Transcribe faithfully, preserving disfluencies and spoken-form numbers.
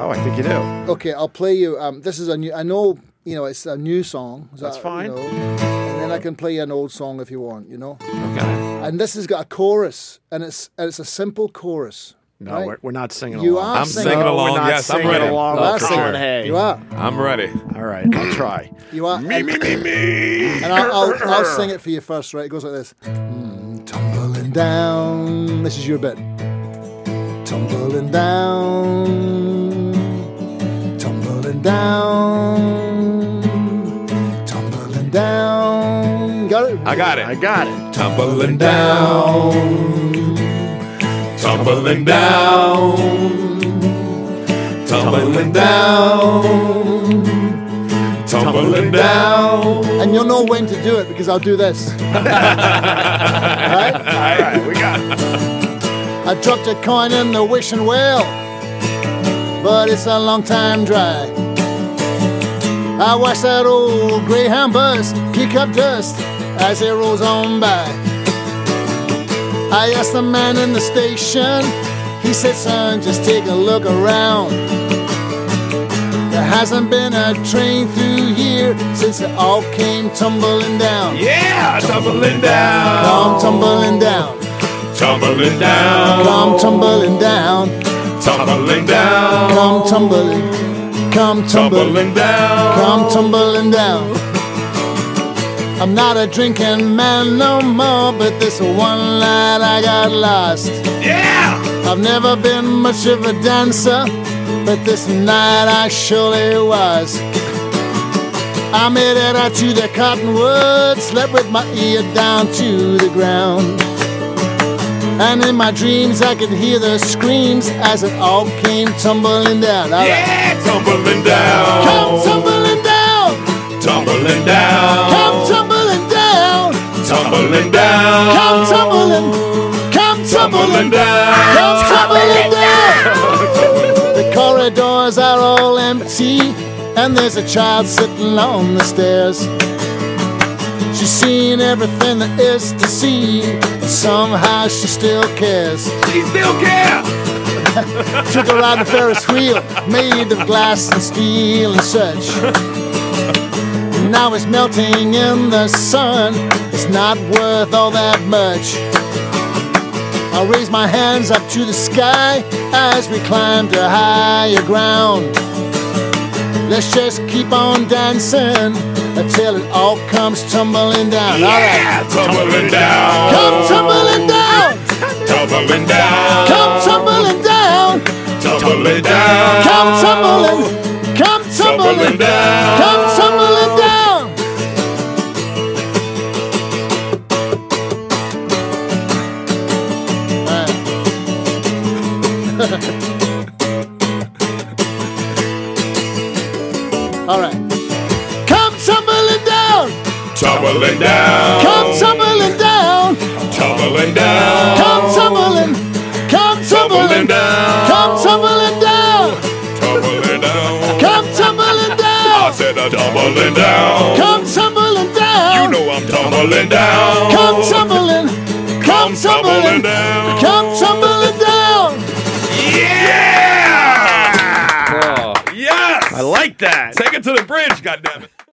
Oh, I think you do. Okay, I'll play you. Um, this is a new. I know, you know, it's a new song. So, That's fine. You know, and then I can play you an old song if you want. You know. Okay. And this has got a chorus, and it's and it's a simple chorus. No, right? we're, we're not singing You along. are I'm singing. singing No, along. we're not Yes, I'm singing ready. along. You are for singing. sure. Hey. You are. I'm ready. All right, I'll try. You are. Me, and, me, me, me. and I'll, I'll I'll sing it for you first. Right? It goes like this. Mm, tumbling down. This is your bit. Tumbling down. Tumbling down. Tumbling down. Got it? I got it. I got it. Tumbling down. Tumbling down. Tumbling down. Tumbling down. And you'll know when to do it because I'll do this. Right? All right, we got it. I dropped a coin in the wishing well, but it's a long time dry. I watched that old Greyhound bus kick up dust as it rolls on by. I asked the man in the station, he said, son, just take a look around. There hasn't been a train through here since it all came tumbling down. Yeah, tumbling down. Come tumbling down. Tumbling down. Come tumbling down. Tumbling down. Come tumbling. Come tumbling. Tumbling down. Come tumbling down. I'm not a drinking man no more, but this one night I got lost. Yeah. I've never been much of a dancer, but this night I surely was. I made it out to the cottonwoods, slept with my ear down to the ground. And in my dreams I could hear the screams as it all came tumbling down. All right. Yeah, tumbling down. Come tumbling down. Tumbling down. Come tumbling down. Tumbling down. Come tumbling. Come tumbling Tumbling down. Come tumbling down. The corridors are all empty, and there's a child sitting on the stairs. She's seen everything there is to see, but somehow she still cares. She still care. Took her ride a Ferris wheel made of glass and steel and such. Now it's melting in the sun. It's not worth all that much. I'll raise my hands up to the sky as we climb to higher ground. Let's just keep on dancing until it all comes tumbling down. Yeah, All right. tumbling down. Come tumbling down. Tumbling down. Come tumbling down. Tumbling down. Come tumbling. Come tumbling. Tumbling down. Come tumbling down. All right. Come tumbling down. Tumbling down. Come tumbling down. Tumbling down. Come tumbling. Come tumbling down. Come tumbling down. Tumbling down. Come tumbling I down. said I'm tumbling down. Come tumbling down. You know I'm tumbling down. Come tumbling. Come tumbling down. Come tumbling down. Yeah! Oh, Yes! I like that. Take it to the bridge, goddammit.